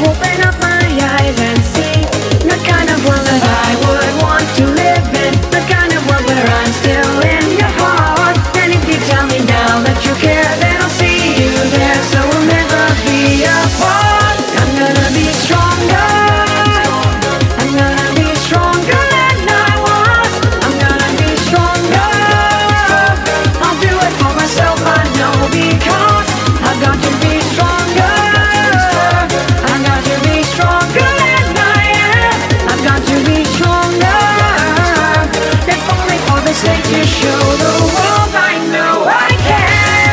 open up my eyes and see the kind of world that I would want to live in, the kind of world where I'm still in your heart. And if you tell me now that you care, then I'll see you there, so we'll never be apart. I'm gonna be stronger, I'm gonna be stronger than I was. I'm gonna be stronger, I'll do it for myself, I know, because I've got to be stronger. I've got to be stronger than I am. I've got to be stronger. If only for the sake to show the world I know I can.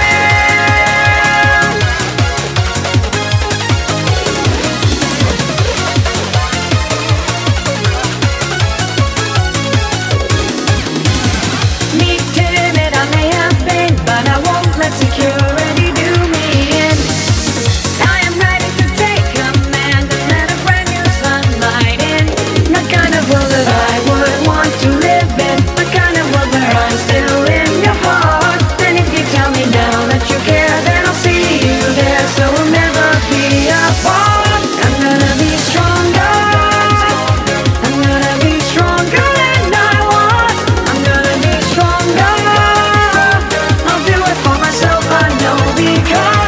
Me timid I may have been, but I won't let security do me in. I am ready to take command and let a brand new sunlight in. The kind of world that I would want to live in, the kind of world where I'm still in your heart. And if you tell me now that you care, then I'll see you there, so we'll never be apart. I'm gonna be stronger, I'm gonna be stronger than I was. I'm gonna be stronger, I'll do it for myself, I know, because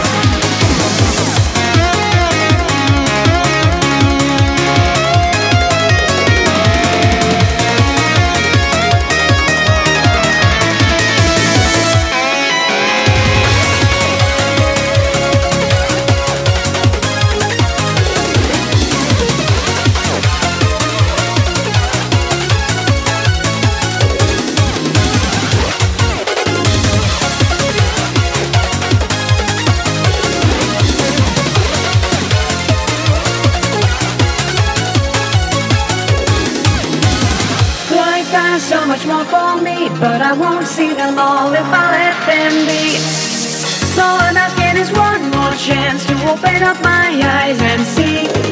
life has so much more for me, but I won't see them all if I let them be. All I'm asking is one more chance to open up my eyes and see